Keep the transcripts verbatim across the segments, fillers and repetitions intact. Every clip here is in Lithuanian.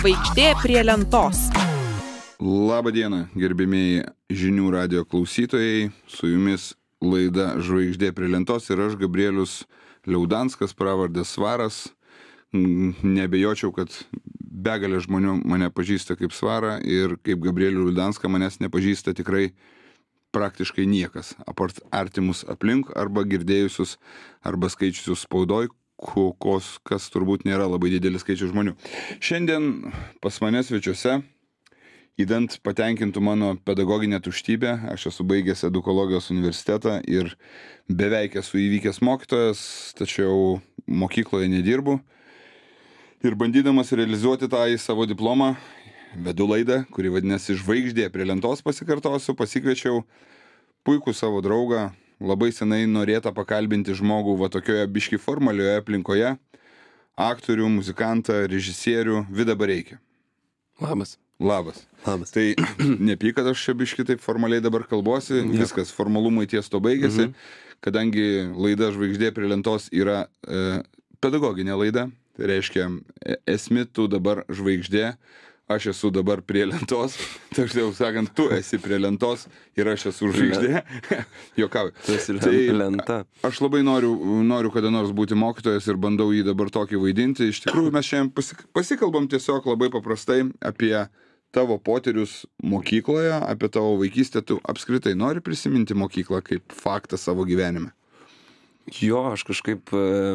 Žvaigždė prie lentos. Labą dieną, gerbimieji žinių radijo klausytojai. Su jumis laida Žvaigždė prie lentos ir aš, Gabrielius Liaudanskas, pravardė Svaras. Nebejočiau, kad begalė žmonių mane pažįsta kaip Svarą ir kaip Gabrielių Liaudanską manęs nepažįsta tikrai praktiškai niekas, apart artimus aplink arba girdėjusius arba skaičiusius spaudoj, kos, kas turbūt nėra labai didelis skaičius žmonių. Šiandien pas mane svečiuose, įdant patenkintų mano pedagoginę tuštybę, aš esu baigęs edukologijos universitetą ir beveik esu įvykęs mokytojas, tačiau mokykloje nedirbu. Ir bandydamas realizuoti tą į savo diplomą, vedu laidą, kuri vadinasi Žvaigždė prie lentos, pasikartosiu, pasikviečiau puikų savo draugą, labai senai norėtą pakalbinti žmogų va tokioje biški formalioje aplinkoje, aktorių, muzikantą, režisierių Vidą Bareikį. Labas. Labas. Labas. Tai nepyk, kad aš čia biški taip formaliai dabar kalbuosi, ja. Viskas, formalumai ties to baigėsi, mhm. Kadangi laida Žvaigždė prie lentos yra e, pedagoginė laida, tai reiškia, esmi tu dabar žvaigždė, aš esu dabar prie lentos, tačiau sakant, tu esi prie lentos ir aš esu žvaigždė. Jokauju. Tu esi tai lenta. Aš labai noriu, noriu kada nors būti mokytojas ir bandau jį dabar tokį vaidinti. Iš tikrųjų, mes šiandien pasik pasikalbam tiesiog labai paprastai apie tavo potyrius mokykloje, apie tavo vaikystę. Tu apskritai nori prisiminti mokyklą kaip faktą savo gyvenime? Jo, aš kažkaip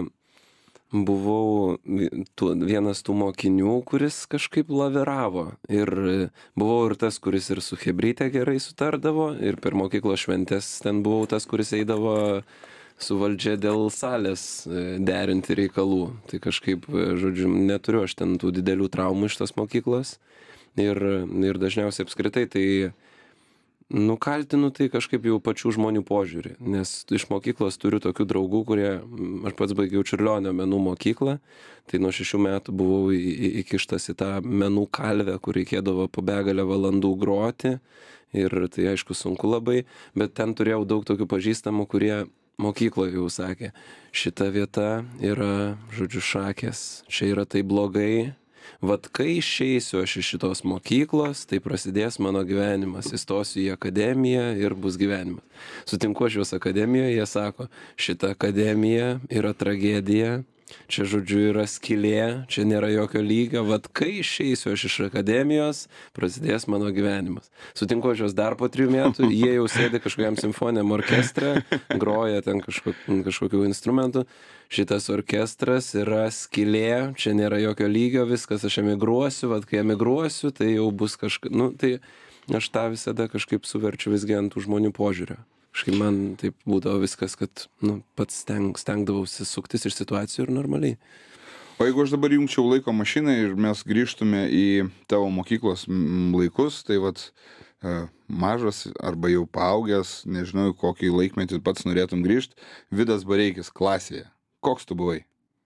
buvau tu, vienas tų mokinių, kuris kažkaip laviravo. Ir buvau ir tas, kuris ir su chebryte gerai sutardavo. Ir per mokyklos šventės ten buvau tas, kuris eidavo su valdžia dėl salės derinti reikalų. Tai kažkaip, žodžiu, neturiu aš ten tų didelių traumų iš tos mokyklos. Ir, ir dažniausiai apskritai tai nukaltinu tai kažkaip jau pačių žmonių požiūrį, nes iš mokyklos turiu tokių draugų, kurie, aš pats baigiau Čiurlionio menų mokyklą, tai nuo šešių metų buvau į, į, įkištas į tą menų kalvę, kur reikėdavo po begalę valandų groti ir tai aišku sunku labai, bet ten turėjau daug tokių pažįstamų, kurie mokykloje jau sakė, šita vieta yra, žodžiu, šakės, čia yra tai blogai. Vat kai išeisiu aš iš šitos mokyklos, tai prasidės mano gyvenimas, įstosiu į akademiją ir bus gyvenimas. Sutinku aš juos akademijoje, jie sako, šita akademija yra tragedija, čia žodžiu yra skylė, čia nėra jokio lygio, vat kai išeisiu aš iš akademijos, prasidės mano gyvenimas. Sutinku aš juos dar po trijų metų, jie jau sėdi kažkokiam simfoniniam orkestre, groja ten kažkok, kažkokių instrumentų. Šitas orkestras yra skylė, čia nėra jokio lygio, viskas, aš emigruosiu, vat kai emigruosiu, tai jau bus kažkaip, nu, tai aš tą visada kažkaip suverčiu visgi ant tų žmonių požiūrio. Kažkaip man taip būdavo viskas, kad, nu, pats steng, stengdavausi suktis iš situacijų ir normaliai. O jeigu aš dabar jungčiau laiko mašiną ir mes grįžtume į tavo mokyklos laikus, tai vat mažas arba jau paaugęs, nežinau, kokį laikmetį pats norėtum grįžti, Vidas Bareikis klasėje. Koks tu buvai?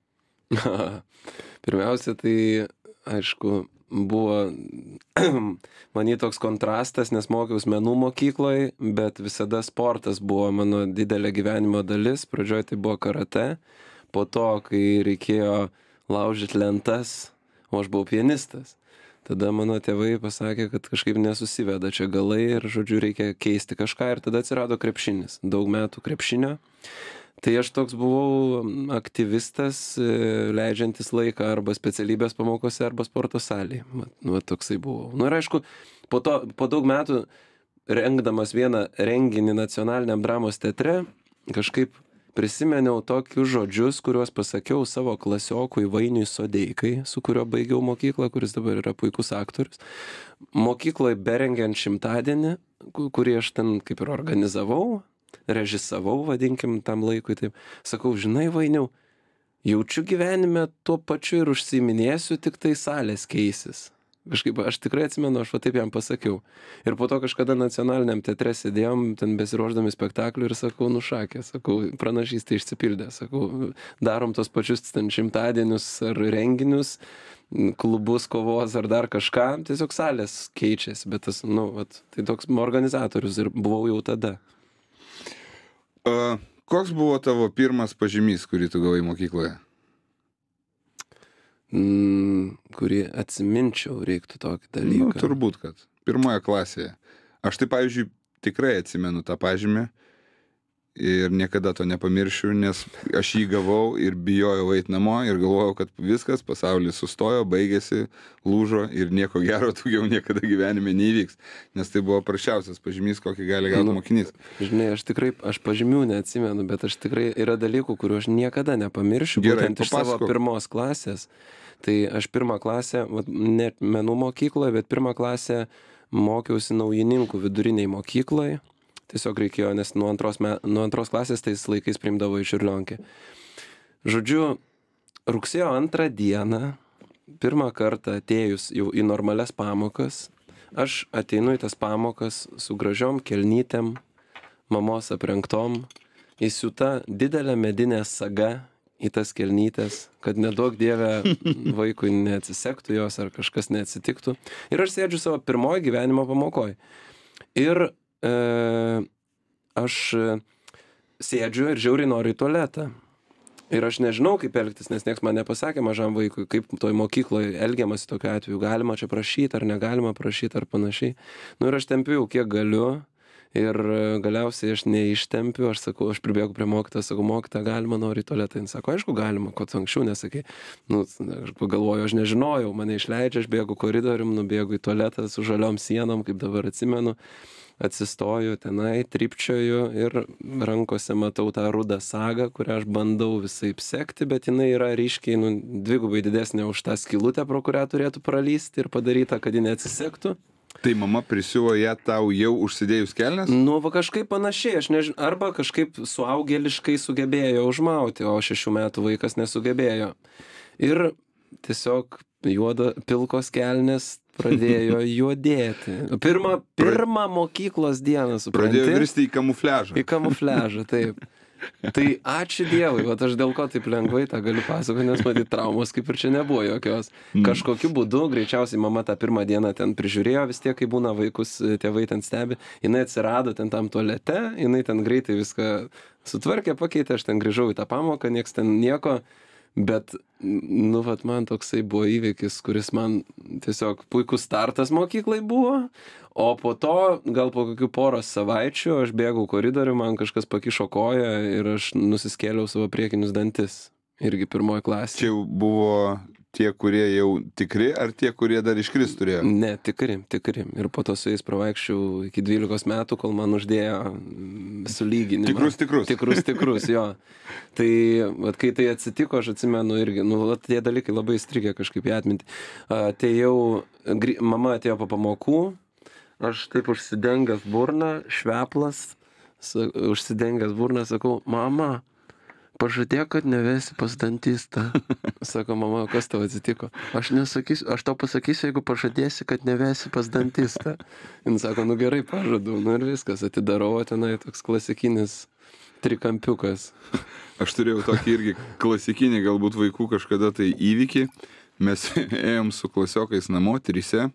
Pirmiausia, tai, aišku, buvo man jį toks kontrastas, nes mokiaus menų mokykloje, bet visada sportas buvo mano didelė gyvenimo dalis. Pradžioje tai buvo karate, po to, kai reikėjo laužyti lentas, o aš buvau pianistas. Tada mano tėvai pasakė, kad kažkaip nesusiveda čia galai ir, žodžiu, reikia keisti kažką ir tada atsirado krepšinis. Daug metų krepšinio. Tai aš toks buvau aktyvistas, leidžiantis laiką arba specialybės pamokose, arba sporto salėje. Va, va toksai buvau. Nu ir aišku, po, to, po daug metų rengdamas vieną renginį nacionaliniam dramos teatre, kažkaip prisimeniau tokius žodžius, kuriuos pasakiau savo klasiokui Vainiui Sodeikai, su kuriuo baigiau mokyklą, kuris dabar yra puikus aktorius. Mokykloje berengiant šimtadienį, kurį aš ten kaip ir organizavau, režisavau, vadinkim, tam laikui, taip. Sakau, žinai, Vainiau, jaučiu gyvenime tuo pačiu ir užsiiminėsiu, tik tai salės keisis. Kažkaip, aš tikrai atsimenu, aš va taip jam pasakiau. Ir po to kažkada nacionaliniam teatre sėdėjom, ten besiruošdami spektaklių ir sakau, nušakė, sakau, pranašystė išsipildė, sakau, darom tos pačius ten šimtadienius ar renginius, klubus, kovos ar dar kažką, tiesiog salės keičiasi, bet tas, nu, vat, tai toks organizatorius ir buvau jau tada. Koks buvo tavo pirmas pažymys, kurį tu gavai mokykloje? mm, kurį atsiminčiau, reiktų tokį dalyką. Nu, turbūt, kad pirmoje klasėje. Aš tai, pavyzdžiui, tikrai atsimenu tą pažymį ir niekada to nepamiršiu, nes aš jį gavau ir bijojau eiti namo ir galvojau, kad viskas, pasaulis sustojo, baigėsi, lūžo ir nieko gero daugiau niekada gyvenime neįvyks. Nes tai buvo prasčiausias pažymys, kokį gali gauti nu, mokinys. Žinai, aš tikrai, aš pažymių neatsimenu, bet aš tikrai yra dalykų, kuriuo aš niekada nepamiršiu, Gerai, būtent iš savo pirmos klasės. Tai aš pirmą klasę, net menų mokykloje, bet pirmą klasę mokiausi naujininkų viduriniai mokykloje. Tiesiog reikėjo, nes nuo antros, me, nuo antros klasės tais laikais priimdavo į Čiurlionkę. Žodžiu, rugsėjo antrą dieną, pirmą kartą atėjus jau į normalias pamokas, aš ateinu į tas pamokas su gražiom kelnytėm, mamos aprengtom, įsiūta didelė medinė saga į tas kelnytės, kad neduok dieve vaikui neatsisektų jos ar kažkas neatsitiktų. Ir aš sėdžiu savo pirmoji gyvenimo pamokoj. Ir E, aš sėdžiu ir žiauriai noriu į tualetą. Ir aš nežinau, kaip elgtis, nes nieks man nepasakė mažam vaikui, kaip toj mokykloje elgiamasi tokiu atveju. Galima čia prašyti ar negalima prašyti ar panašiai. Nu ir aš tempiu jau kiek galiu ir galiausiai aš neištempiu. Aš sakau, aš pribėgu prie mokytojo, sakau, mokytoja, galima, noriu į tualetą. Jis sako, aišku, galima, ko tu anksčiau nesakai. Nu, aš pagalvoju, aš nežinojau, mane išleidžia, aš bėgu koridorium, nubėgu į tualetą su žaliom sienom, kaip dabar atsimenu. Atsistoju tenai, trypčioju ir rankose matau tą rudą sagą, kurią aš bandau visaip sekti, bet jinai yra ryškiai nu, dvigubai didesnė už tą skylutę, pro kurią turėtų pralysti ir padaryta, kad ji neatsisektų. Tai mama prisiuvo ją tau jau užsidėjus kelnes? Nu, va kažkaip panašiai, aš nežinau, arba kažkaip suaugėliškai sugebėjo užmauti, o šešių metų vaikas nesugebėjo. Ir tiesiog juoda pilkos kelnes pradėjo juodėti. Pirmą, pirmą mokyklos dieną, supranti? Pradėjo virsti į kamufliažą. Į kamufliažą, taip. Tai ačiū Dievui, vat aš dėl ko taip lengvai tą galiu pasakoti, nes matyt traumos kaip ir čia nebuvo jokios. Kažkokiu būdu, greičiausiai mama tą pirmą dieną ten prižiūrėjo, vis tiek, kai būna vaikus, tėvai ten stebi, jinai atsirado ten tam tualete, jinai ten greitai viską sutvarkė, pakeitė, aš ten grįžau į tą pamoką, nieks ten nieko. Bet, nu, vat man toksai buvo įvykis, kuris man tiesiog puikus startas mokyklai buvo, o po to, gal po kokių poros savaičių, aš bėgau koridoriu, man kažkas pakišo koją ir aš nusiskėliau savo priekinius dantis, irgi pirmoji klasė. Čia jau buvo tie, kurie jau tikri, ar tie, kurie dar iškris turėjo? Ne, tikri, tikri. Ir po to su jais pravaikščiau iki dvylikos metų, kol man uždėjo sulyginimą. Tikrus, tikrus. Tikrus, tikrus, jo. Tai, vat, kai tai atsitiko, aš atsimenu irgi, nu, vat, tie dalykai labai įstrigė kažkaip į atmintį. Atėjau, mama atėjo po pamokų, aš taip užsidengęs burną, šveplas, užsidengęs burną, sakau, mama, pažadėk, kad nevesi pas dantistą. Sako, mama, kas tau atsitiko? Aš nesakysiu, aš tau pasakysiu, jeigu pažadėsi, kad nevesi pas dantistą. Jis sako, nu gerai, pažadu. Nu ir viskas, atidarau, tenai toks klasikinis trikampiukas. Aš turėjau tokį irgi klasikinį galbūt vaikų kažkada tai įvykį. Mes ėjom su klasiokais namo, trise.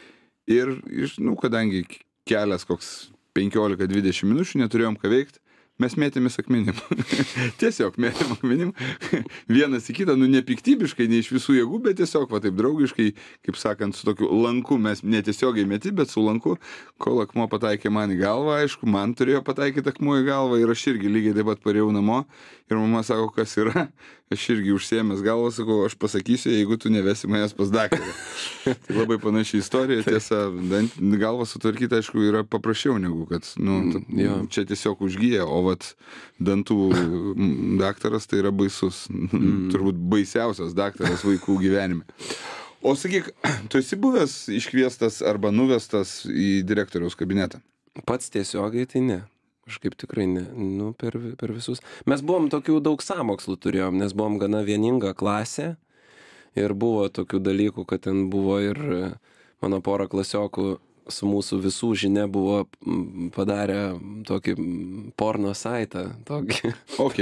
Ir, nu, kadangi kelias koks penkiolika dvidešimt minučių, neturėjom ką veikti. Mes mėtėmės akmenim. Tiesiog mėtėm akmenim. Vienas į kitą, nu nepiktybiškai, ne iš visų jėgų, bet tiesiog va taip draugiškai, kaip sakant, su tokiu lanku, mes netiesiogiai mėti, bet su lanku, kol akmuo pataikė man į galvą, aišku, man turėjo pataikyti akmuo į galvą ir aš irgi lygiai taip pat parėjau namo ir mama sako, kas yra. Aš irgi užsiėmęs galvą, sakau, aš pasakysiu, jeigu tu nevesi manęs pas daktarą. Tai labai panaši istorija, tiesa, galvą sutvarkyti, aišku, yra paprasčiau negu, kad, nu, mm, čia tiesiog užgyja, o vat dantų daktaras tai yra baisus, mm. turbūt baisiausias daktaras vaikų gyvenime. O sakyk, tu esi buvęs iškviestas arba nuvestas į direktoriaus kabinetą? Pats tiesiogiai tai ne. Kažkaip tikrai ne, nu, per, per visus. Mes buvom tokių daug sąmokslų turėjom, nes buvom gana vieninga klasė ir buvo tokių dalykų, kad ten buvo ir mano pora klasiokų su mūsų visų žinia buvo padarę tokį porno saitą. Tokį. Ok.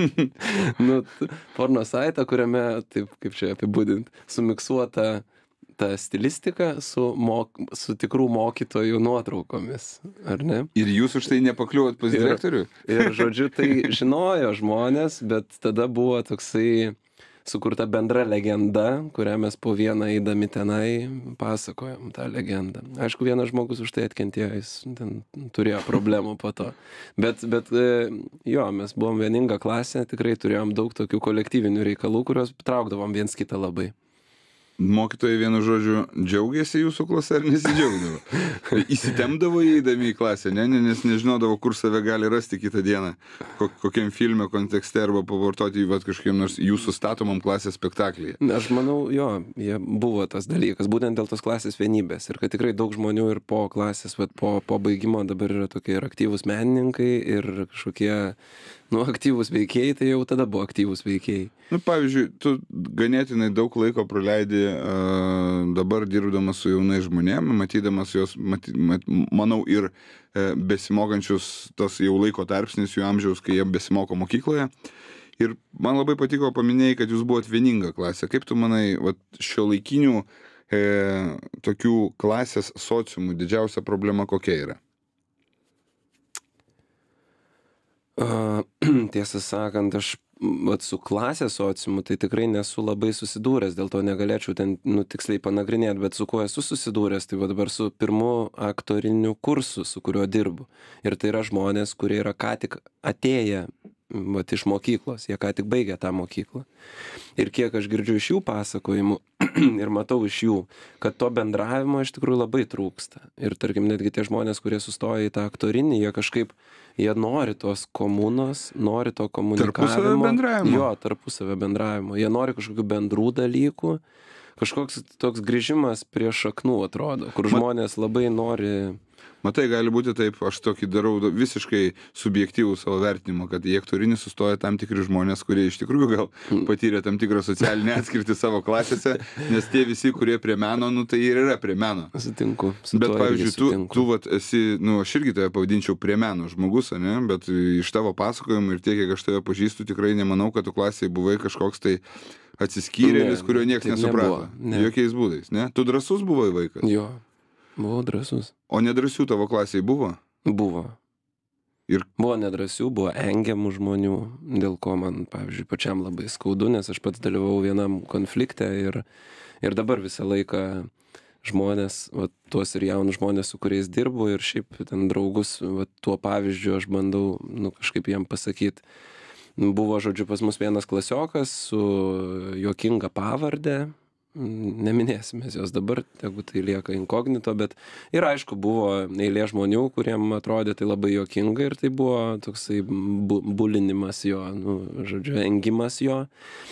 nu, porno saitą, kuriame, taip kaip čia apibūdint, sumiksuota ta stilistika su, mok, su tikrų mokytojų nuotraukomis, ar ne? Ir jūs už tai nepakliuvot pas direktorių? Ir, ir žodžiu, tai žinojo žmonės, bet tada buvo toksai, sukurta bendra legenda, kurią mes po vieną eidami tenai pasakojom tą legendą. Aišku, vienas žmogus už tai atkentėjo, jis ten turėjo problemų po to. Bet, bet jo, mes buvom vieninga klasė, tikrai turėjom daug tokių kolektyvinių reikalų, kurios traukdavom viens kitą labai. Mokytojai vienu žodžiu džiaugiasi jūsų klase ar nesidžiaugdavo? Įsitemdavo įeidami į klasę, ne? Nes nežinodavo, kur save gali rasti kitą dieną, kokiam filme kontekste arba pavartoti vat, kažkokiam nors jūsų statomam klasės spektaklyje. Aš manau, jo, jie buvo tas dalykas, būtent dėl tos klasės vienybės ir kad tikrai daug žmonių ir po klasės, vat, po, po baigimo dabar yra tokie ir aktyvūs menininkai ir kažkokie nu, aktyvūs veikėjai, tai jau tada buvo aktyvūs veikėjai. Nu, pavyzdžiui, tu ganėtinai daug laiko praleidi uh, dabar dirbdamas su jaunais žmonėmis, matydamas juos, maty, mat, manau, ir uh, besimokančius tas jau laiko tarpsnis jų amžiaus, kai jie besimoko mokykloje. Ir man labai patiko, paminėjai, kad jūs buvot vieninga klasė. Kaip tu manai, vat, šiuolaikinių e, tokių klasės sociumų didžiausia problema kokia yra? Uh, tiesą sakant, aš vat, su klasės sociumu tai tikrai nesu labai susidūręs, dėl to negalėčiau ten nu, tiksliai panagrinėti, bet su kuo esu susidūręs, tai va dabar su pirmu aktoriniu kursu, su kuriuo dirbu. Ir tai yra žmonės, kurie yra ką tik atėję vat, iš mokyklos, jie ką tik baigė tą mokyklą. Ir kiek aš girdžiu iš jų pasakojimų ir matau iš jų, kad to bendravimo iš tikrųjų labai trūksta. Ir tarkim, netgi tie žmonės, kurie sustoja į tą aktorinį, jie kažkaip, jie nori tos komunos, nori to komunikavimo. Tarpusavio bendravimo. Jo, tarpusavio bendravimo. Jie nori kažkokių bendrų dalykų. Kažkoks toks grįžimas prie šaknų atrodo, kur žmonės labai nori... Matai, gali būti taip, aš tokį darau visiškai subjektyvų savo vertinimą, kad į aktorinį sustoja tam tikri žmonės, kurie iš tikrųjų gal patyrė tam tikrą socialinę atskirtį savo klasėse, nes tie visi, kurie prie meno, nu tai ir yra prie meno. Sutinku. Su bet, pavyzdžiui, tu, tu vat, esi, nu, aš irgi tave pavadinčiau prie meno žmogus, ne? Bet iš tavo pasakojimų ir tiek, kiek aš tave pažįstu, tikrai nemanau, kad tu klasėje buvai kažkoks tai atsiskyrėlis, kurio niekas nesuprato. Ne. Jokiais būdais, ne? Tu drąsus buvai vaikas? Jo. Buvau drąsus. O nedrąsių tavo klasėje buvo? Buvo. Ir... Buvo nedrąsių, buvo engiamų žmonių, dėl ko man, pavyzdžiui, pačiam labai skaudu, nes aš pats dalyvau vienam konflikte ir, ir dabar visą laiką žmonės, va, tuos ir jaunus žmonės, su kuriais dirbu ir šiaip ten draugus, va, tuo pavyzdžiu aš bandau nu, kažkaip jam pasakyti. Buvo, žodžiu, pas mus vienas klasiokas su juokinga pavardė. Neminėsim mes jos dabar, jeigu tai lieka inkognito, bet ir aišku buvo eilė žmonių, kuriem atrodė tai labai juokinga ir tai buvo toksai bu bulinimas jo, nu, žodžiu, engimas jo.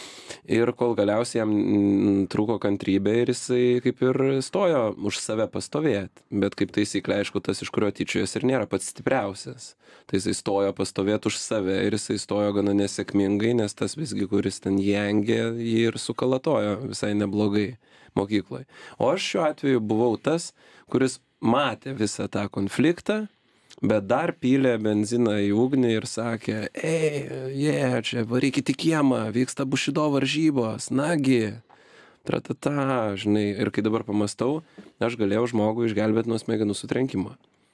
Ir kol galiausiai jam trūko kantrybė ir jisai kaip ir stojo už save pastovėti. Bet kaip taisyklė, aišku, tas, iš kurio tyčiojas ir nėra pats stipriausias. Tai jisai stojo pastovėti už save ir jisai stojo gana nesėkmingai, nes tas visgi, kuris ten jį engė, jį ir sukalatojo visai neblogai mokykloje. O aš šiuo atveju buvau tas, kuris matė visą tą konfliktą, bet dar pylė benziną į ugnį ir sakė, ei, jie, yeah, čia varykit į kiemą, vyksta bušido varžybos, nagi, tratata, žinai. Ir kai dabar pamastau, aš galėjau žmogų išgelbėti nuo smegenų sutrenkimo.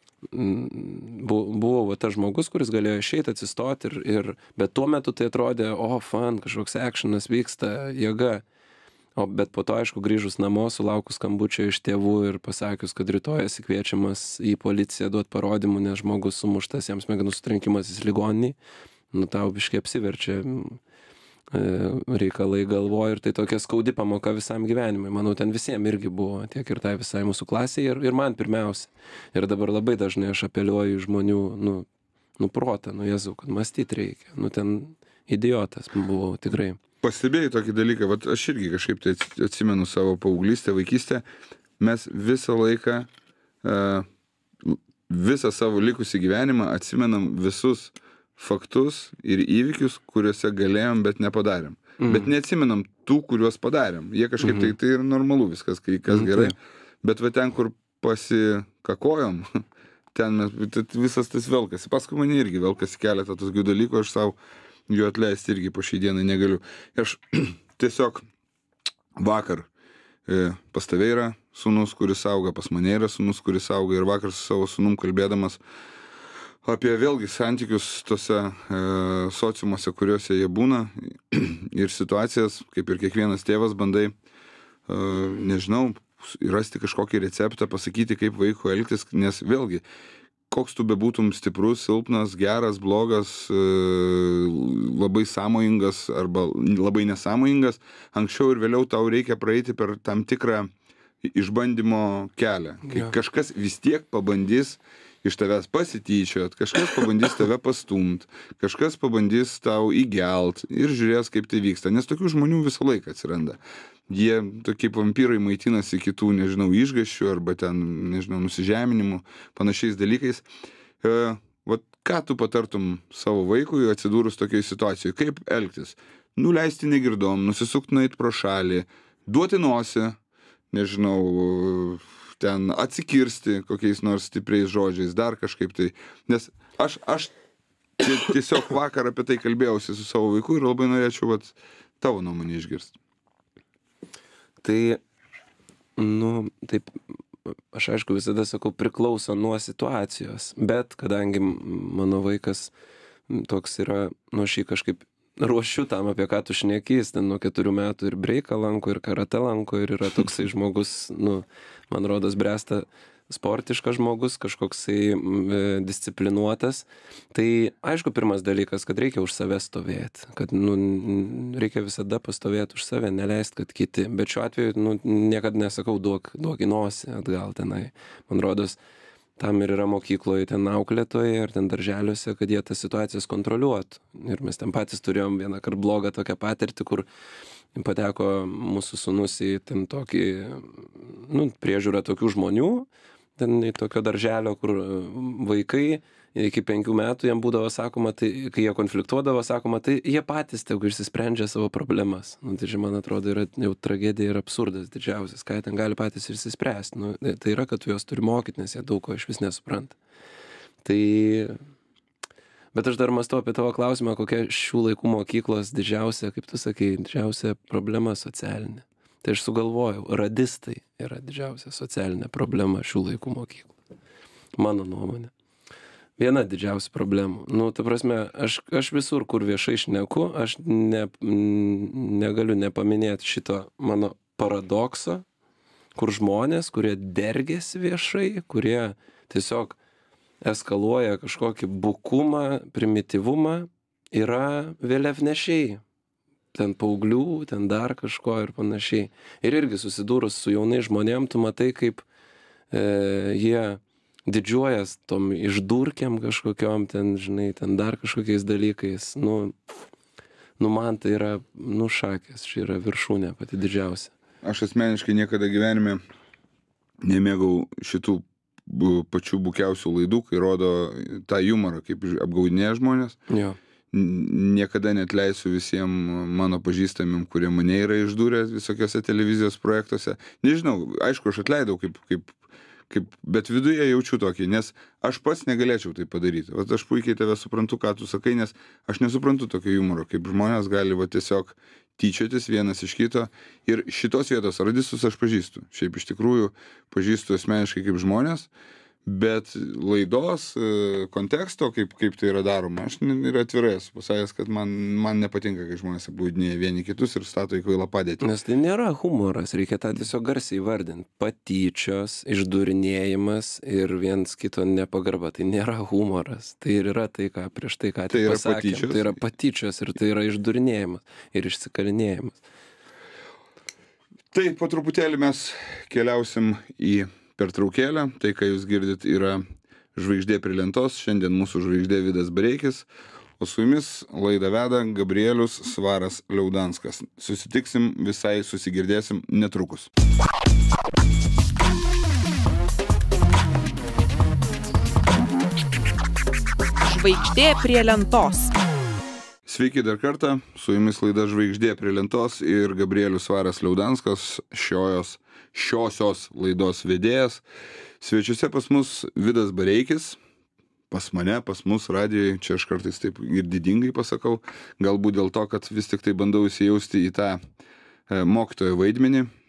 Buvau va, tas žmogus, kuris galėjo išeiti, atsistoti, ir, ir, bet tuo metu tai atrodė, o, fan, kažkoks actionas vyksta, jėga. O, bet po to, aišku, grįžus namo, sulaukus skambučio iš tėvų ir pasakius, kad rytoj esi kviečiamas į policiją duoti parodymų, nes žmogus sumuštas, jam smegenų sutrenkimas į ligoninį, nu tau biškai apsiverčia reikalai galvoje ir tai tokia skaudi pamoka visam gyvenimui. Manau, ten visiems irgi buvo, tiek ir tai visai mūsų klasiai ir, ir man pirmiausia. Ir dabar labai dažnai aš apeliuoju žmonių, nu, nu protą, nu Jėzau, kad mąstyti reikia. Nu ten idiotas buvau tikrai. Pastebėjai tokį dalyką, vat aš irgi kažkaip tai atsimenu savo paauglystę, vaikystę, mes visą laiką, visą savo likusį gyvenimą atsimenam visus faktus ir įvykius, kuriuose galėjom, bet nepadarėm. Mhm. Bet neatsimenam tų, kuriuos padarėm. Jie kažkaip mhm. tai, tai yra normalu viskas, kai kas mhm. gerai. Bet va ten, kur pasikakojom, ten mes, visas tas velkasi. Paskui mane irgi velkasi keletą tokių dalykų, aš savo jų atleisti irgi po šiai dienai negaliu. Aš tiesiog vakar e, pas tave yra sūnus, kuris auga, pas mane yra sūnus, kuris auga, ir vakar su savo sūnum kalbėdamas, apie vėlgi santykius tose e, sociumuose, kuriuose jie būna ir situacijas, kaip ir kiekvienas tėvas, bandai, e, nežinau, rasti kažkokį receptą, pasakyti, kaip vaikui elgtis, nes vėlgi, koks tu bebūtum stiprus, silpnas, geras, blogas, e, labai sąmojingas arba labai nesąmojingas, anksčiau ir vėliau tau reikia praeiti per tam tikrą išbandymo kelią. Kai Jo. kažkas vis tiek pabandys iš tavęs pasityčiot, kažkas pabandys tave pastumt, kažkas pabandys tau įgelt ir žiūrės, kaip tai vyksta. Nes tokių žmonių visą laiką atsiranda. Jie tokie vampyrai maitinasi kitų, nežinau, išgąsčių arba ten, nežinau, nusižeminimu, panašiais dalykais. E, vat ką tu patartum savo vaikui atsidūrus tokiai situacijai? Kaip elgtis? Nuleisti negirdom, nusisukti nueit pro šalį, duoti nosį, nežinau, ten atsikirsti kokiais nors stipriais žodžiais, dar kažkaip tai. Nes aš, aš tiesiog vakar apie tai kalbėjausi su savo vaiku ir labai norėčiau vat, tavo nuomonę išgirsti. Tai, nu, taip, aš aišku visada sakau, priklauso nuo situacijos, bet kadangi mano vaikas toks yra, nu, aš jį kažkaip ruošiu tam, apie ką tu šnekys, ten nuo keturių metų ir breiką lanko, ir karate lanko, ir yra toksai žmogus, nu, man rodos, bręsta sportiškas žmogus, kažkoksai e, disciplinuotas. Tai aišku, pirmas dalykas, kad reikia už save stovėti, kad nu, reikia visada pastovėti už save, neleisti, kad kiti, bet šiuo atveju nu, niekada nesakau duok, duok į nosį atgal tenai. Man rodos, tam ir yra mokykloje ten auklėtojai ir ten darželiuose, kad jie tas situacijas kontroliuotų. Ir mes ten patys turėjom vieną kart blogą tokią patirtį, kur pateko mūsų sūnus į ten tokį, nu, priežiūrą tokių žmonių, ten į tokio darželio, kur vaikai iki penkių metų jam būdavo sakoma, tai kai jie konfliktuodavo, sakoma, tai jie patys tegu išsisprendžia savo problemas. Nu, tai, man atrodo, yra jau tragedija ir absurdas didžiausias, ką jie ten gali patys išsispręsti. Nu, tai yra, kad tu juos turi mokyti, nes jie daug ko iš vis nesupranta. Tai... Bet aš dar mąstau apie tavo klausimą, kokia šių laikų mokyklos didžiausia, kaip tu sakai, didžiausia problema socialinė. Tai aš sugalvojau, radistai yra didžiausia socialinė problema šių laikų mokyklų. Mano nuomonė. Viena didžiausių problemų. Nu, ta prasme, aš, aš visur, kur viešai šneku, aš ne, negaliu nepaminėti šito mano paradokso, kur žmonės, kurie dergėsi viešai, kurie tiesiog eskaluoja kažkokį bukumą, primityvumą, yra vėliavnešiai. Ten paauglių, ten dar kažko ir panašiai. Ir irgi susidūrus su jaunai žmonėm, tu matai, kaip e, jie didžiuojas tom išdurkiam kažkokiom, ten, žinai, ten dar kažkokiais dalykais. Nu, nu man tai yra, nu, šakės, čia yra viršūnė pati didžiausia. Aš asmeniškai niekada gyvenime nemėgau šitų pačių bukiausių laidų, kai rodo tą humorą, kaip apgaudinėja žmonės. Jo. Niekada netleisiu visiems mano pažįstamim, kurie mane yra išdūrę visokiose televizijos projektuose. Nežinau, aišku, aš atleidau, kaip, kaip, kaip, bet viduje jaučiu tokį, nes aš pats negalėčiau tai padaryti. Vat aš puikiai tave suprantu, ką tu sakai, nes aš nesuprantu tokio humoro, kaip žmonės gali va, tiesiog tyčiotis vienas iš kito. Ir šitos vietos radistus aš pažįstu. Šiaip iš tikrųjų pažįstu asmeniškai kaip žmonės, bet laidos konteksto, kaip, kaip tai yra daroma, aš yra atvirai esu pasakęs, kad man, man nepatinka, kai žmonės apgaudinėja vieni kitus ir stato į kvailą padėtį. Nes tai nėra humoras, reikia tą tiesiog garsiai įvardinti. Patyčios, išdurinėjimas ir viens kito nepagarba, tai nėra humoras. Tai ir yra tai, ką prieš tai, ką tik pasakėm. Tai yra patyčios ir tai yra išdurinėjimas ir išsikalinėjimas. Tai po truputėlį mes keliausim į pertraukėlę. Tai, ką jūs girdit, yra Žvaigždė prie lentos. Šiandien mūsų žvaigždė Vidas Bareikis, o su jumis laidą veda Gabrielius Svaras Liaudanskas. Susitiksim visai, susigirdėsim netrukus. Žvaigždė prie lentos. Sveiki dar kartą, su jumis laida Žvaigždė prie lentos ir Gabrielius Svaras Liaudanskas, šios šiosios laidos vedėjas. Svečiuose pas mus Vidas Bareikis, pas mane, pas mus radijoj, čia aš kartais taip ir didingai pasakau, galbūt dėl to, kad vis tik tai bandau įsijausti į tą e, mokytojo vaidmenį,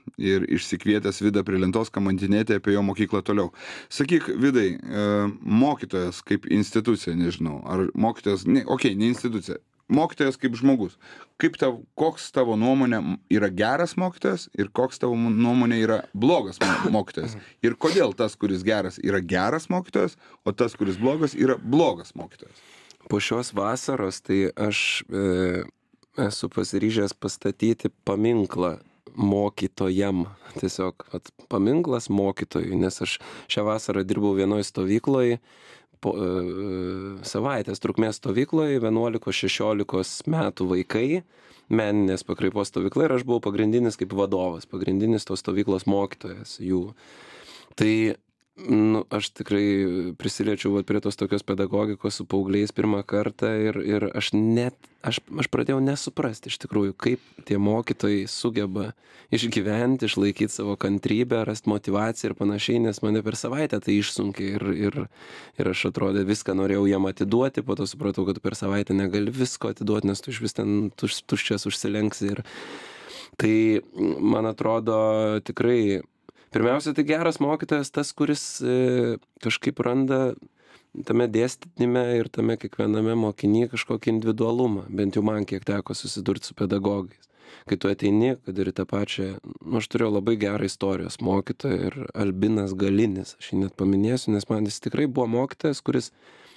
ir išsikvietęs Vidą prie lentos kamantinėti apie jo mokyklą toliau. Sakyk, Vidai, mokytojas kaip institucija, nežinau, ar mokytojas, ne, okei, okay, ne institucija, mokytojas kaip žmogus. Kaip tavo, koks tavo nuomonė yra geras mokytojas ir koks tavo nuomonė yra blogas mokytojas? Ir kodėl tas, kuris geras, yra geras mokytojas, o tas, kuris blogas, yra blogas mokytojas? Po šios vasaros tai aš e, esu pasiryžęs pastatyti paminklą mokytojam. Tiesiog vat, paminklas mokytojui, nes aš šią vasarą dirbau vienoj stovykloje, po, e, savaitės trukmės stovykloje, vienuolikos šešiolikos metų vaikai, meninės pakraipos stovykla, ir aš buvau pagrindinis kaip vadovas, pagrindinis tos stovyklos mokytojas jų. Tai nu, aš tikrai prisiliečiau vat, prie tos tokios pedagogikos su paaugliais pirmą kartą ir, ir aš net, aš, aš pradėjau nesuprasti iš tikrųjų, kaip tie mokytojai sugeba išgyventi, išlaikyti savo kantrybę, rasti motivaciją ir panašiai, nes mane per savaitę tai išsunkė ir, ir, ir aš atrodė viską norėjau jam atiduoti, po to supratau, kad per savaitę negali visko atiduoti, nes tu iš vis ten tuš, tuščias užsilenksi. Ir tai man atrodo tikrai pirmiausia, tai geras mokytojas tas, kuris e, kažkaip randa tame dėstyme ir tame kiekviename mokinyje kažkokį individualumą, bent jau man kiek teko susidurti su pedagogais. Kai tu ateini, kad ir tą pačią, nu, aš turėjau labai gerą istorijos mokytoją ir Albinas Galinis, aš jį net paminėsiu, nes man jis tikrai buvo mokytojas, kuris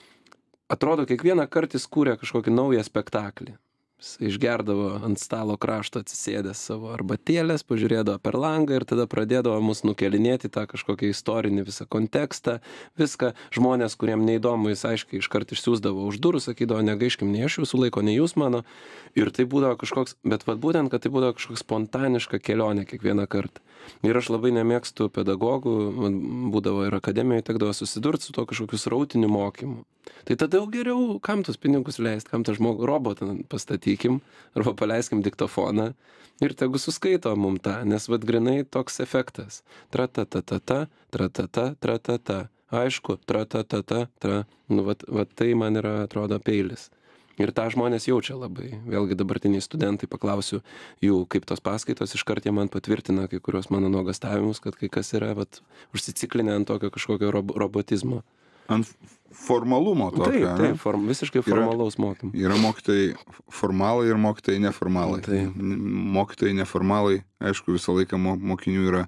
atrodo kiekvieną kartą jis kūrė kažkokį naują spektaklį. Jis išgerdavo ant stalo krašto atsisėdęs savo arbatėlės, pažiūrėdavo per langą ir tada pradėdavo mus nukelinėti tą kažkokį istorinį visą kontekstą, viską. Žmonės, kuriem neįdomu, jis aiškiai iškart išsiųsdavo už durų, sakydavo, negaiškim, nei aš jūsų laiko, nei jūs mano. Ir tai būdavo kažkoks, bet vat būtent, kad tai būdavo kažkoks spontaniška kelionė kiekvieną kartą. Ir aš labai nemėgstu pedagogų, būdavo ir akademijoje tekdavo susidurti su to kažkokiu srautiniu mokymu. Tai tada jau geriau, kam tus pinigus leisti, kam tą žmogų robotą pastatykim, arba paleiskim diktofoną ir tegu suskaito mum tą, nes vat grinai toks efektas. Tra-ta-ta-ta-ta, tra-ta-ta, tra-ta-ta. Aišku, tra-ta-ta-ta, tra. Nu, vat, vat tai man yra, atrodo, peilis. Ir tą žmonės jaučia labai. Vėlgi dabartiniai studentai, paklausiu jų, kaip tos paskaitos, iškart jie man patvirtina kai kurios mano nuogastavimus, kad kai kas yra vat, užsiciklinę ant tokio kažkokio rob robotizmo. Ant formalumo tokio. Taip, taip, form, visiškai formalaus mokymo. Yra mokytojai formalai ir mokytojai neformalai. Taip. Mokytojai neformalai, aišku, visą laiką mokinių yra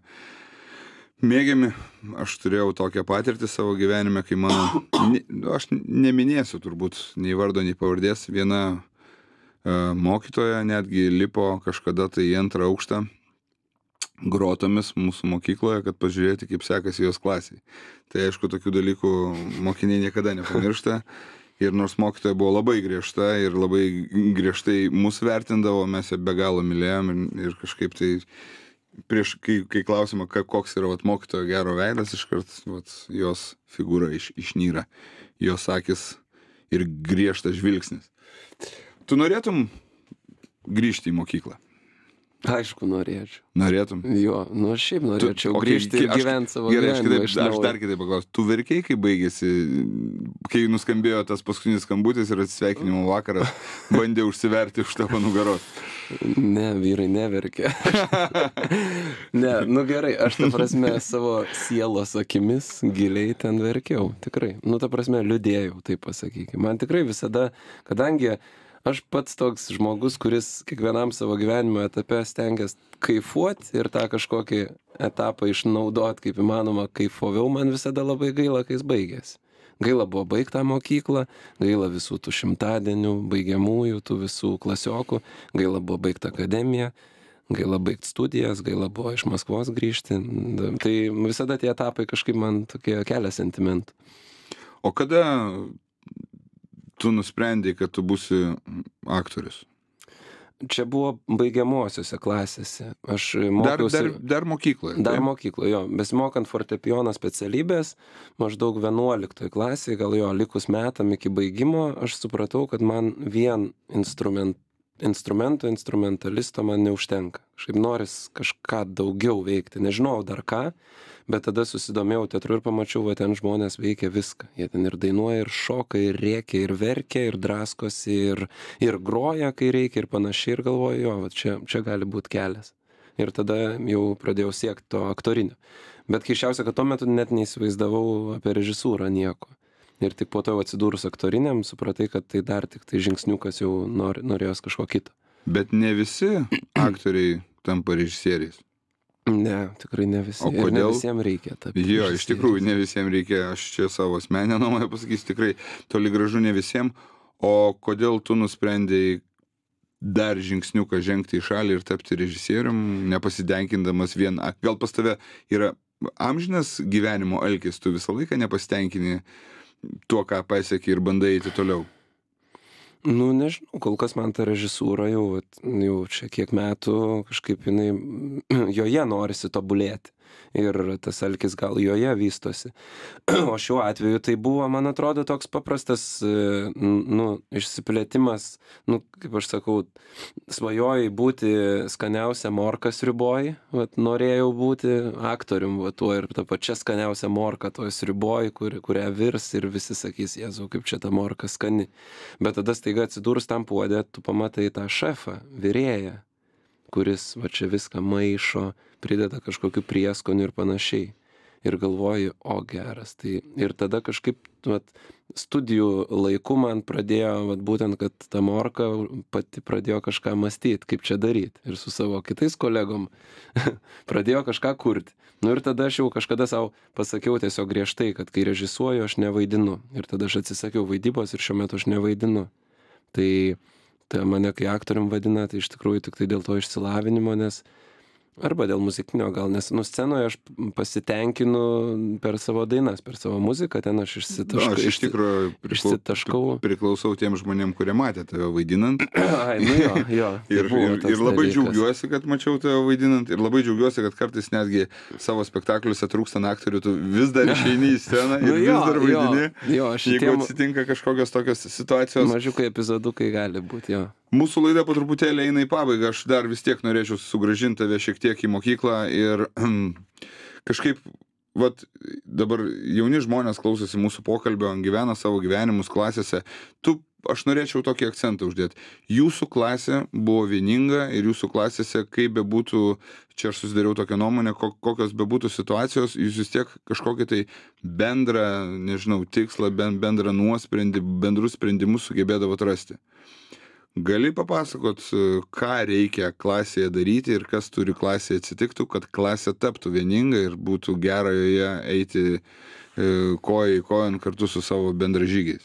mėgiami. Aš turėjau tokią patirtį savo gyvenime, kai mano, ne, aš neminėsiu turbūt nei vardo, nei pavardės, viena uh, mokytoja netgi lipo kažkada tai į antrą aukštą grotomis mūsų mokykloje, kad pažiūrėti, kaip sekasi jos klasiai. Tai aišku, tokių dalykų mokiniai niekada nepamiršta. Ir nors mokytoja buvo labai griežta ir labai griežtai mus vertindavo, mes ją be galo mylėjom ir, ir kažkaip tai prieš, kai, kai klausima, koks yra vat, mokytojo gero veidas, iškart vat, jos figūra iš, išnyra, jos akis ir griežtas žvilgsnis. Tu norėtum grįžti į mokyklą? Aišku, norėčiau. Norėtum? Jo, nu aš šiaip norėčiau tu, okay, grįžti ir gyventi savo gerai, gyvenimą. Aš, aš dar kitaip paklausiu, tu verkiai, kai baigėsi, kai nuskambėjo tas paskutinis skambutis ir atsisveikinimo vakaras, bandė užsiverti už tavo nugaros? Ne, vyrai neverkė. Ne, nu gerai, aš ta prasme savo sielos akimis giliai ten verkiau, tikrai. Nu ta prasme liūdėjau, taip pasakykime. Man tikrai visada, kadangi aš pats toks žmogus, kuris kiekvienam savo gyvenimo etape stengiasi kaifuoti ir tą kažkokį etapą išnaudoti kaip įmanoma kaifoviau, man visada labai gaila, kai jis baigėsi. Gaila buvo baigta mokyklą, gaila visų tų šimtadienių, baigiamųjų, tų visų klasiokų, gaila buvo baigta akademija, gaila baigti studijas, gaila buvo iš Maskvos grįžti. Tai visada tie etapai kažkaip man tokie kelia sentimentų. O kada tu nusprendei, kad tu būsi aktorius? Čia buvo baigiamosiose klasėse. Aš mokiausi... Dar, dar, dar mokykloje? Dar tai? Mokykloje, jo. Besimokant fortepijono specialybės, maždaug vienuoliktoje klasėje, gal jo, likus metam iki baigimo, aš supratau, kad man vien instrument, instrumento, instrumentalisto man neužtenka. Kažkaip noris kažką daugiau veikti. Nežinau dar ką, bet tada susidomėjau teatru ir pamačiau, va ten žmonės veikia viską. Jie ten ir dainuoja, ir šoka, ir rėkia, ir verkia, ir draskosi, ir, ir groja, kai reikia, ir panašiai. Ir galvoju, jo, va čia, čia gali būti kelias. ir tada jau pradėjau siekti to aktorinio. Bet keisčiausia, kad tuo metu net neįsivaizdavau apie režisūrą nieko. Ir tik po to atsidūrus aktoriniam supratai, kad tai dar tik tai žingsniukas jau nor, norėjos kažko kito. Bet ne visi aktoriai tampa režisieriais. Ne, tikrai ne visi. O kodėl? Ir ne visiems reikia tapti. Jo, iš tikrųjų, ne visiems reikia, aš čia savo asmeninę nuomonę pasakysiu, tikrai toli gražu ne visiems. O kodėl tu nusprendėjai dar žingsniuką žengti į šalį ir tapti režisierium, nepasidenkindamas vien, gal pas tave yra amžinas gyvenimo alkis, tu visą laiką nepasitenkini tuo, ką pasieki ir bandai eiti toliau? Nu, nežinau, kol kas man ta režisūra jau, jau čia kiek metų kažkaip jinai, joje norisi tobulėti. Ir tas alkis gal joje vystosi. O šiuo atveju tai buvo, man atrodo, toks paprastas, nu, išsiplėtimas, nu, kaip aš sakau, svajojai būti skaniausia morka sriuboj, vat, norėjau būti aktorium, va, tuo ir ta pačia skaniausia morka toj sriuboj, kur, kurią virs ir visi sakys, Jėzau, kaip čia ta morka skani. Bet tada staiga atsidūrus tam puodė, tu pamatai tą šefą, virėją, kuris va čia viską maišo, prideda kažkokių prieskonių ir panašiai. Ir galvoju, o geras. Tai ir tada kažkaip vat, studijų laiku man pradėjo, vat, būtent, kad ta morka pati pradėjo kažką mąstyti, kaip čia daryti. Ir su savo kitais kolegom pradėjo kažką kurti. Nu ir tada aš jau kažkada savo pasakiau tiesiog griežtai, kad kai režisuoju, aš nevaidinu. Ir tada aš atsisakiau vaidybos ir šiuo metu aš nevaidinu. Tai Tai mane, kai aktorium vadina, tai iš tikrųjų tik tai dėl to išsilavinimo, nes arba dėl muzikinio gal, nes nu scenoje aš pasitenkinu per savo dainas, per savo muziką, ten aš išsitaškau. Na, aš iš tikrųjų priklau, priklausau tiem žmonėm, kurie matė tave vaidinant. Ai, nu jo, jo. Ir, ir, ir labai dalykas. Džiaugiuosi, kad mačiau tave vaidinant, ir labai džiaugiuosi, kad kartais netgi savo spektakliuose trūkstant aktorių, tu vis dar išeini į sceną ir nu jo, vis dar vaidini. Jo, jo, jeigu tiem... atsitinka kažkokios tokios situacijos. Mažiukai epizodukai gali būti, jo. Mūsų laida po truputėlį eina į pabaigą, aš dar vis tiek norėčiau sugrąžinti tave šiek tiek į mokyklą ir kažkaip, vat, dabar jauni žmonės klausosi mūsų pokalbio, gyvena savo gyvenimus klasėse, tu, aš norėčiau tokį akcentą uždėti. Jūsų klasė buvo vieninga ir jūsų klasėse, kaip bebūtų, čia aš susidariau tokią nuomonę, kokios bebūtų situacijos, jūs vis tiek kažkokį tai bendrą, nežinau, tikslą, bendrą nuosprendį, bendrus sprendimus sugebėdavot rasti. Gali papasakot, ką reikia klasėje daryti ir kas turi klasėje atsitiktų, kad klasė taptų vieninga ir būtų gera joje eiti koja į kojon kartu su savo bendražygiais?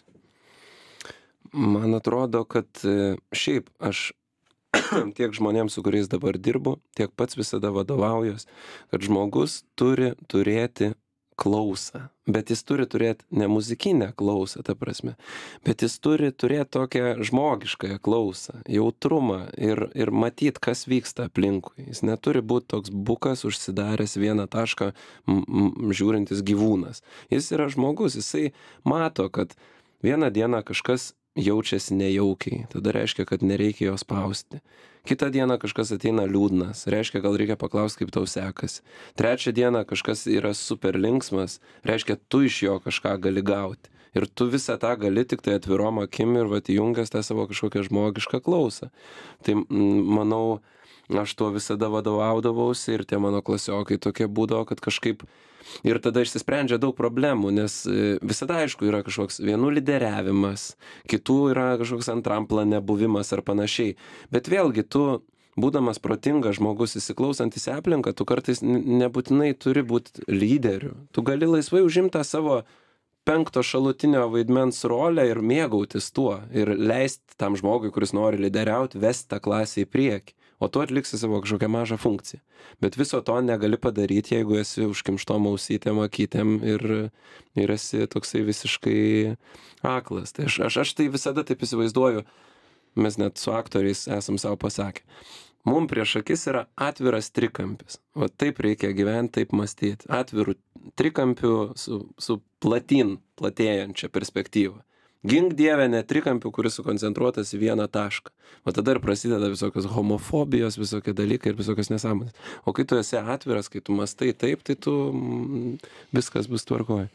Man atrodo, kad šiaip aš tiek žmonėms, su kuriais dabar dirbu, tiek pats visada vadovaujos, kad žmogus turi turėti klausą, bet jis turi turėti ne muzikinę klausą, ta prasme, bet jis turi turėti tokią žmogiškąją klausą, jautrumą ir, ir matyt, kas vyksta aplinkui. Jis neturi būti toks bukas, užsidaręs vieną tašką m, m, žiūrintis gyvūnas. Jis yra žmogus, jisai mato, kad vieną dieną kažkas jaučiasi nejaukiai, tada reiškia, kad nereikia jo spausti. Kitą dieną kažkas ateina liūdnas, reiškia, gal reikia paklausti, kaip tau sekasi. Trečią dieną kažkas yra super linksmas, reiškia, tu iš jo kažką gali gauti. Ir tu visą tą gali tik tai atvirom akim ir vat įjungęs tą savo kažkokią žmogišką klausą. Tai manau, aš tuo visada vadovaudavausi ir tie mano klasiokai tokie būdavo, kad kažkaip ir tada išsisprendžia daug problemų, nes visada, aišku, yra kažkoks vienų lyderiavimas, kitų yra kažkoks antram plane buvimas ar panašiai. Bet vėlgi, tu, būdamas protingas žmogus, įsiklausantis į aplinką, tu kartais nebūtinai turi būti lyderiu. Tu gali laisvai užimti tą savo penkto šalutinio vaidmens rolę ir mėgautis tuo. Ir leisti tam žmogui, kuris nori lyderiauti, vesti tą klasę į priekį. O tu atliksi savo kažkokią mažą funkciją. Bet viso to negali padaryti, jeigu esi užkimštom ausytėm, akytėm ir, ir esi toksai visiškai aklas. Tai aš, aš, aš tai visada taip įsivaizduoju, mes net su aktoriais esam savo pasakę. Mums prieš akis yra atviras trikampis. O taip reikia gyventi, taip mąstyti. Atvirų trikampių su, su platin, platėjančia perspektyva. Gink Dieve ne trikampių, kuris sukoncentruotas į vieną tašką. O tada ir prasideda visokios homofobijos, visokie dalykai ir visokios nesąmonės. O kai tu esi atviras, kai tu mąstai taip, tai tu mm, viskas bus tvarkoje.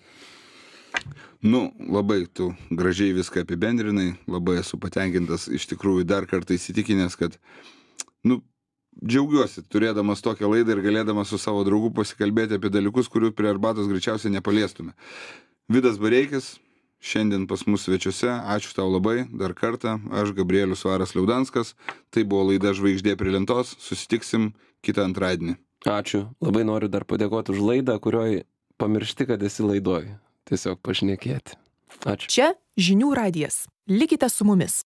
Nu, labai tu gražiai viską apibendrinai, labai esu patenkintas, iš tikrųjų dar kartą įsitikinęs, kad, nu, džiaugiuosi turėdamas tokią laidą ir galėdamas su savo draugu pasikalbėti apie dalykus, kurių prie arbatos greičiausiai nepaliestume. Vidas Bareikis, šiandien pas mus svečiuose. Ačiū tau labai dar kartą. Aš Gabrielius Svaras Liaudanskas. Tai buvo laida Žvaigždė prie lentos. Susitiksim kitą antradienį. Ačiū. Labai noriu dar padėkoti už laidą, kurioj pamiršti, kad esi laidoj. Tiesiog pašnekėti. Ačiū. Čia Žinių radijas. Likite su mumis.